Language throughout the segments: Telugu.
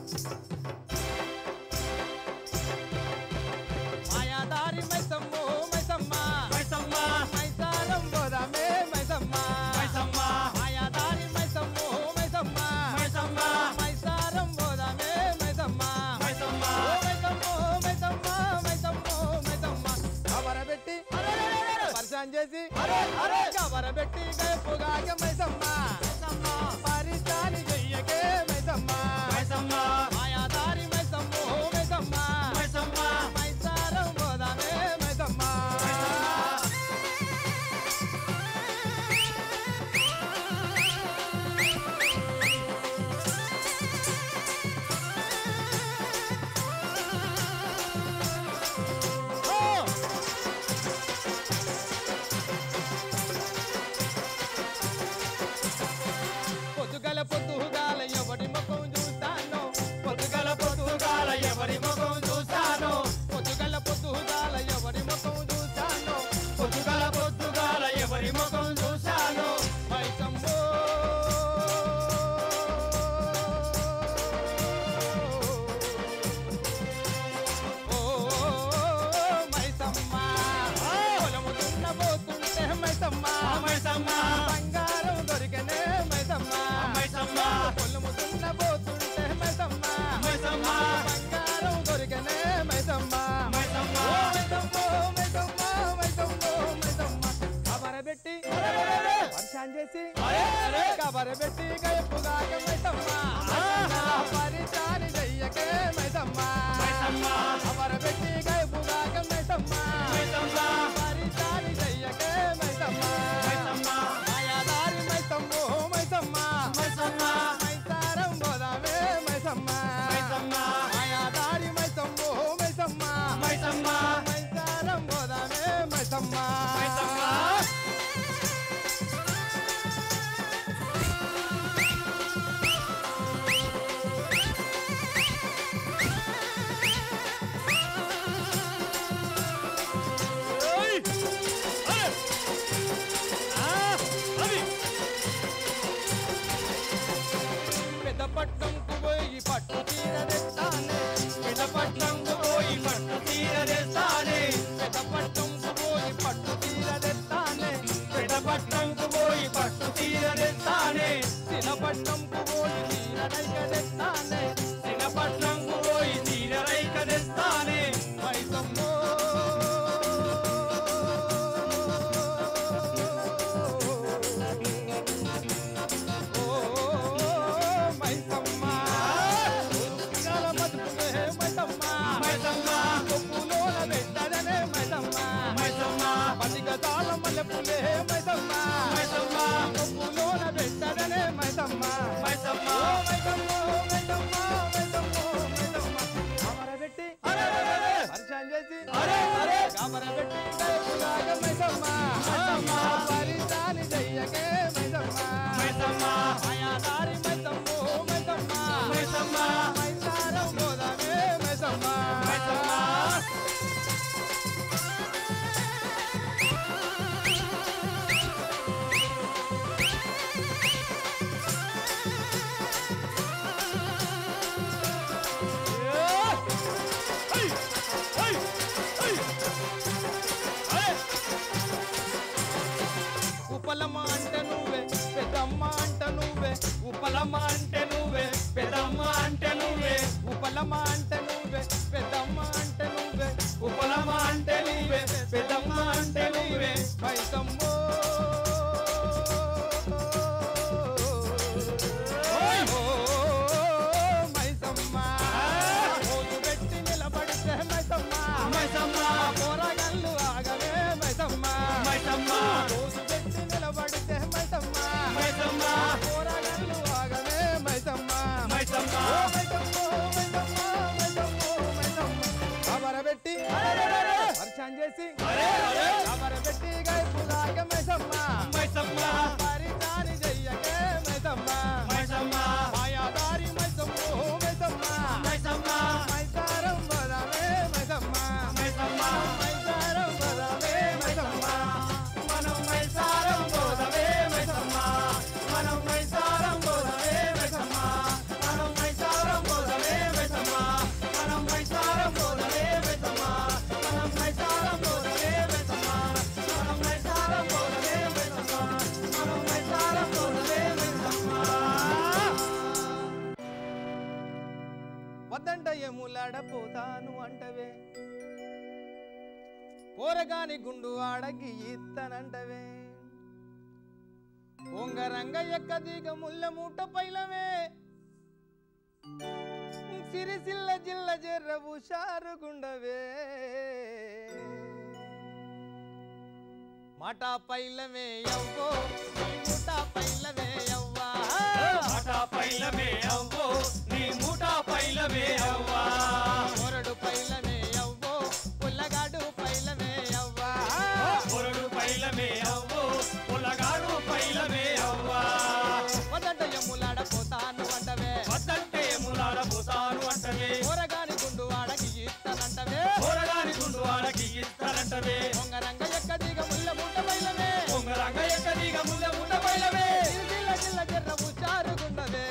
మాయాదారి మైసమ్మో మైసమ్మ మైసమ్మ మైసారం గోదామే మైసమ్మ మైసమ్మ మాయాదారి మైసమ్మో మైసమ్మ మైసమ్మ మైసారం గోదామే మైసమ్మ మైసమ్మ మైసమ్మో మైసమ్మ మైసమ్మో మైసమ్మ కబరబెట్టి పరిశాన్ చేసి కబరబెట్టి గైపుగాక మైసమ్మ మైసమ్మ పరిశాని చెయ్యకే మైసమ్మ మైసమ్మ మాయాదారి మైసమ్మో మైసమ్మ మైసమ్మ మైసారం గోదామే మైసమ్మ పొద్దుగల పొద్దుగాల ఎవరి ముఖం చూస్తాను పొద్దుగల పొద్దుగాల ఎవరి ముఖం చూస్తాను పొద్దుగల పొద్దుగాల ఎవరి ముఖం చూస్తాను పొద్దుగల పొద్దుగాల ఎవరి ముఖం చూస్తాను మైసమ్మో మైసమ్మ పొలము దున్నబోతుంటే మైసమ్మ మైసమ్మ బంగారం దొరికనే మైసమ్మ మైసమ్మ పొలము దున్నబోతుంటే మైసమ్మ మైసమ్మ బంగారం దొరికనే మైసమ్మ మైసమ్మ మైసమ్మో మైసమ్మ మైసమ్మో మైసమ్మ కబరబెట్టి పరిశాన్ చేసి కబరబెట్టి గైపుగాక మైసమ్మ పరిశాని చెయ్యకే మైసమ్మ మైసమ్మ కబరబెట్టి గైపుగాక మైసమ్మ మైసమ్మ పరిశాని చెయ్యకే మైసమ్మ మైసమ్మ మాయాదారి మైసమ్మో మైసమ్మ మైసమ్మ మైసారం గోదామే మైసమ్మ మైసమ్మ మాయాదారి మైసమ్మో మైసమ్మ మైసమ్మ మైసారం గోదామే మైసమ్మ మైసమ్మ పెద్దపట్నంకు పోయి పట్టు తీర తెస్తానే పెద్దపట్నంకు పోయి పట్టు తీర తెస్తానే పెద్దపట్నంకు పోయి పట్టు తీర తెస్తానే పెద్దపట్నంకు పోయి పట్టు తీర తెస్తానే సినపట్నంకు పోయి తీర రైక తెస్తానే సినపట్నంకు పోయి తీర రైక తెస్తానే మైసమ్మో పతిగతాళ మల్లెపులే మైసమ్మ మైసమ్మ కొప్పులోన పెట్టదనే మైసమ్మ మైసమ్మ మైసమ్మో మైసమ్మ మైసమ్మో మైసమ్మ కబరబెట్టి పరిశాన్ చేసి కబరబెట్టి గైపుగాక మైసమ్మ మైసమ్మ పరిశాని చెయ్యకే మైసమ్మ మైసమ్మ మాయాదారి మైసమ్మో మైసమ్మ మైసమ్మ మైసారం గోదామే మైసమ్మ మైసమ్మ ఉపలమ్మ అంటే నువ్వే పెద్దమ్మ అంటే నువ్వే ఉపలమ్మ అంటే నువ్వే పెద్దమ్మ అంటే నువ్వే ఉపలమ్మ అంటే నువ్వే పెద్దమ్మ అంటే నువ్వే ఉపలమ్మ అంటే నువ్వే పెద్దమ్మ అంటే నువ్వే మైసమ్మో మైసమ్మ రోజు పెట్టి నిలబడితే మైసమ్మ మైసమ్మ పోరగల్లు ఆగవే మైసమ్మ మైసమ్మ రోజు పెట్టి నిలబడితే మైసమ్మ మైసమ్మ పోరగల్లు ఆగవే మైసమ్మ మైసమ్మ మైసమ్మో మైసమ్మ ఆడపోతాను అంటవే పోరగాని గుండు ఆడగి ఇత్తనంటవే పొంగరంగ ఎక్కదిగ ముల్ల మూట పైలవే సిరిసిల్ల జిల్ల జర్ర హుషారుగుండవే మాటా పైలవే యవ్వో నీ మూటా పైలవే యవ్వా మాటా పైలవే యవ్వో నీ మూటా పైలవే యవ్వా పొరడు పైలవే యవ్వో పుల్లగాడు పైలవే యవ్వా పొరడు పైలవే యవ్వో పుల్లగాడు పైలవే యవ్వా వదంట యములాడ పోతాను అంటవే వద్దంటే ములాడ పోతాను అంటవే పోరగాని గుండు ఆడకి ఇస్తానంటవే పోరగాని గుండు ఆడకి ఇస్తానంటవే పొంగరంగ ఎక్కదిగ ముల్ల మూట పైలవే పొంగరంగ ఎక్కదిగ ముల్ల మూట పైలవే జిల్ల జిల్ల జర్ర హుషారుగుండవే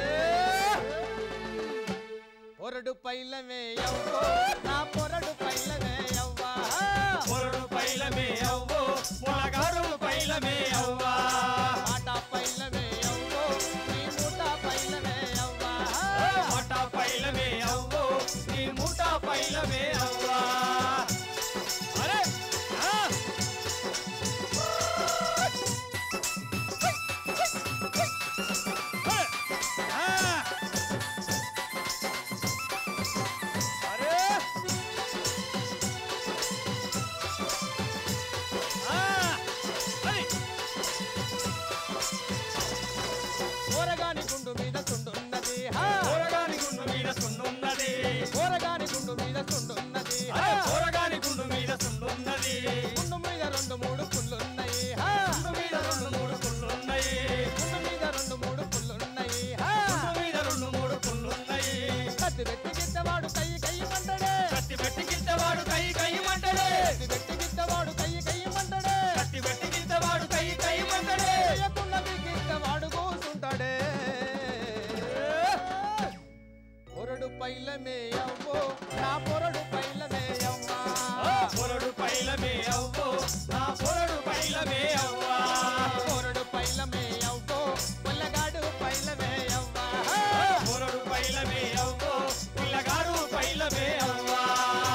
పొరడు పైలవే యవ్వో నా పొరడు పైలవే యవ్వా పొరడు పైలవే యవ్వో పుల్లగాడు పైలవే యవ్వా మాటా పైలవే యవ్వో నీ మూటా పైలవే యవ్వా మాటా పైలవే యవ్వో నీ మూటా పైలవే యవ్వా అరే పోరగాని గుండు మీద సుండున్నది పోరగాని గుండు మీద సున్నున్నది పోరగాని గుండు మీద సుండున్నది పోరగాని గుండు మీద సున్నున్నది గుండు మీద రెండు మూడు పుల్లున్నాయి గుండు మీద రెండు మూడు పుల్లున్నాయి గుండు మీద రెండు మూడు పుల్లున్నాయి గుండు మీద రెండు మూడు పుల్లున్నాయి కత్తి పెట్టి గిద్దవాడు కయ్యి కయ్యి మంటడే కత్తి పెట్టి గిద్దవాడు కై కై మంటడే కత్తి పెట్టి గిద్దవాడు కయ్యి కయ్యి మంటడే కత్తి పెట్టి గిద్దవాడు కై కై మంటడే చేయకున్నది గిద్దవాడు కూసుంటాడే పొరడు పైలమే యవ్వో నా పొరడు పైలమే యవ్వా పొరడు పైలమే యవ్వో నా పొరడు పైలమే యవ్వా పొరడు పైలమే యవ్వో పుల్లగాడు పైలమే యవ్వా పొరడు పైలమే యవ్వో పిల్లగాడు పైలమే యవ్వా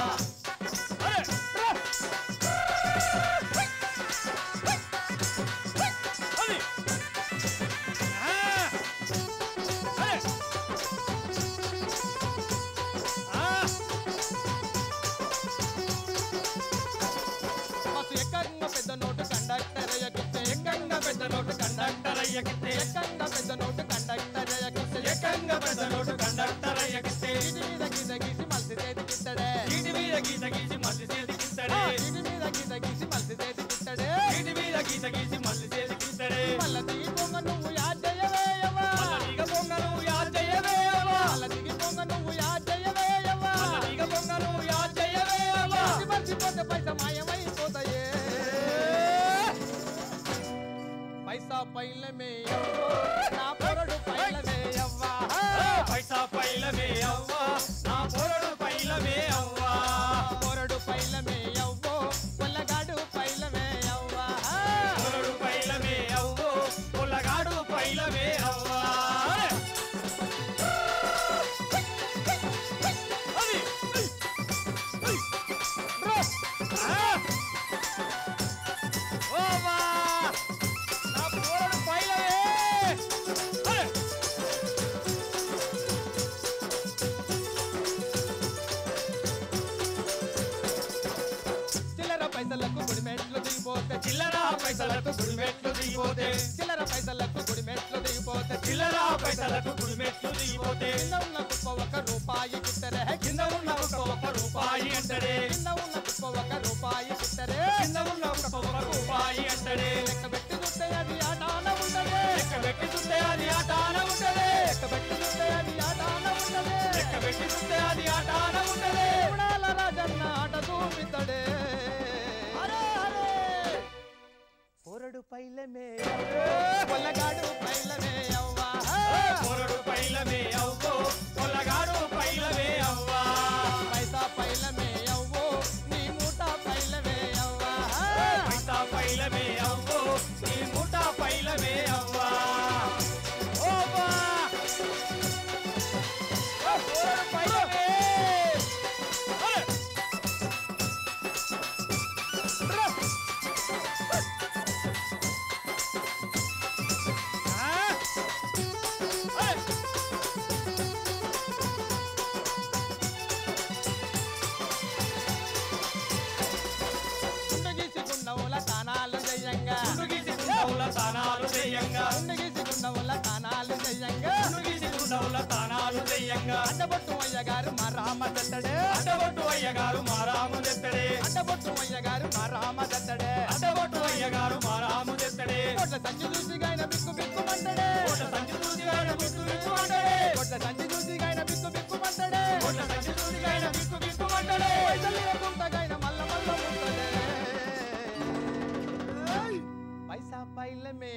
మస్తు ఎక్కంగా పెద్ద నోటు కండక్టర్ ఎక్కితే ఎక్కంగా పెద్ద నోటు కండక్టర్ అయ్యకితే ఎక్కంగా పెద్ద నోటు కండక్టర్ ఎక్కితే ఎక్కంగా పెద్ద నోటు కండక్టర్ అయ్యకితే ఇది మీద గీత గీసి మల్సి చేతికిట్టడే ఇంటి మీద గీత గీసి మళ్ళీ చేతికిస్తాడే ఇది మీద గీత గీసి మల్సి చేతికిట్టడే ఇంటి మీద గీత గీసి మళ్ళీ చేతికిస్తాడే మల్ల దిగి పొంగ నువ్వు యాద్ చేయవేయవా మల్లలిగ పొంగను యాద్ చేయవేయవా మల్ల దిగి పొంగ నువ్వు యాద్ చేయవేయవా మల్లలిగ పొంగను యాద్ చేయవేయవా మర్చిపోతే పైసా మాయమైపోతాయే పైసా పైలమే యవ్వో నా పొరడు పైలమే యవ్వా పైసా పైలమే అవ్వా నా పొరడు పైలమే అవ్వా పొరడు పైలమే యవ్వో పుల్లగాడు పైలమే యవ్వా పొరడు పైలమే అవ్వో పుల్లగాడు పైలమే అవ్వా నా పొరడు పైలమే చిల్లర పైసలకు గుడిమెట్లు దిగిపోతే చిల్లర పైసలకు గుడిమెట్లు దిగిపోతే చిల్లర పైసలకు గుడిమెట్లు దిగిపోతే చిల్లర పైసలకు గుడిమెట్లు దిగిపోతే కింద ఉన్న కుప్ప ఒక రూపాయి కిట్టరే కింద ఉన్న ఒక్క రూపాయి అంటడే కింద ఉన్న కుప్ప ఒక రూపాయి కిట్టరే కింద ఉన్న ఒక్క రూపాయి అంటడే లెక్క పెట్టి చూస్తే అది ఆటాన ఉండదే లెక్క పెట్టి చూస్తే అది ఆటాన ఉంటదే లెక్క పెట్టి చూస్తే అది ఆటాన ఉండదే లెక్క పెట్టి చూస్తే అది ఆటాన ఉంటదే గుణాల రాజన్న ఆట చూపితడే పొరడు పైలమే పొల్లగాడు పైలమే యవ్వా పొరడు పైలమే అవ్వో పొల్లగాడు పైలమే అవ్వా పైసా పైలమే యవ్వో నీ మూట పైలమే యవ్వా పైసా పైలమే అవ్వో నీ మూట పైలమే అవ్వా ఓ బా పొరడు పైలమే చెయ్యంగా ఉండిగీసి గుండవుల తానాలు చెయ్యంగా నుగిసి గుండవుల తానాలు చెయ్యంగా అడ్డబొట్టు అయ్యగారు మా రామ దత్తడే అడ్డబొట్టు అయ్యగారు మా రాము తెత్తడే అడ్డబొట్టు అయ్యగారు మా రామ దత్తడే అడ్డబొట్టు అయ్యగారు మా రాము తెత్తడే కొట్ల సంచి చూసి గాయన బిక్కు బిక్కుమంటడే కోట సంచి చూసిగాయన బిక్కు బిక్కు అంటడే కొట్ల సంచి చూసి గాయన బిక్కు బిక్కుమంటడే కోట సంచి చూసిగాయన బిక్కు బిక్కు అంటడే పైసలు లేకుండా గాయన మల్ల మల్ల ఉంటడే పైసా పైలమే